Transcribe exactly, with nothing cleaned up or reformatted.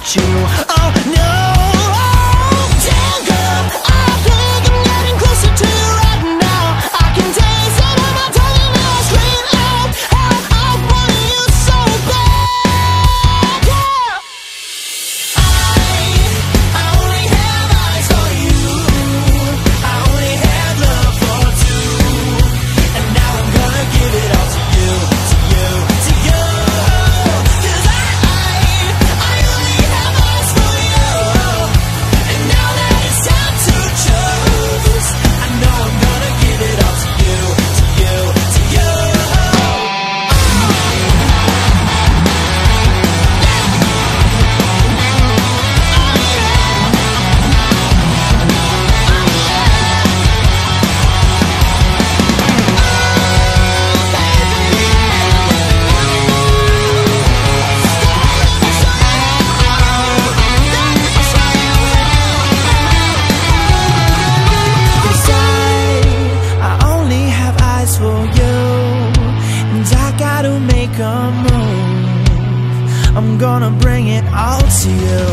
without you. Oh no, damn girl, I think I'm getting closer to you right now. I can taste it on my tongue and I'll scream out how I want you so bad. Yeah. I, I only have eyes for you. I only have love for two, and now I'm gonna give it all to you, to you, to you. 'Cause I, I, I only have eyes for you, and now that it's time to choose, I know I'm gonna give it all to you, to you, to you. Cause I, I only have eyes for you, and I gotta make a move. I'm gonna bring it all to you.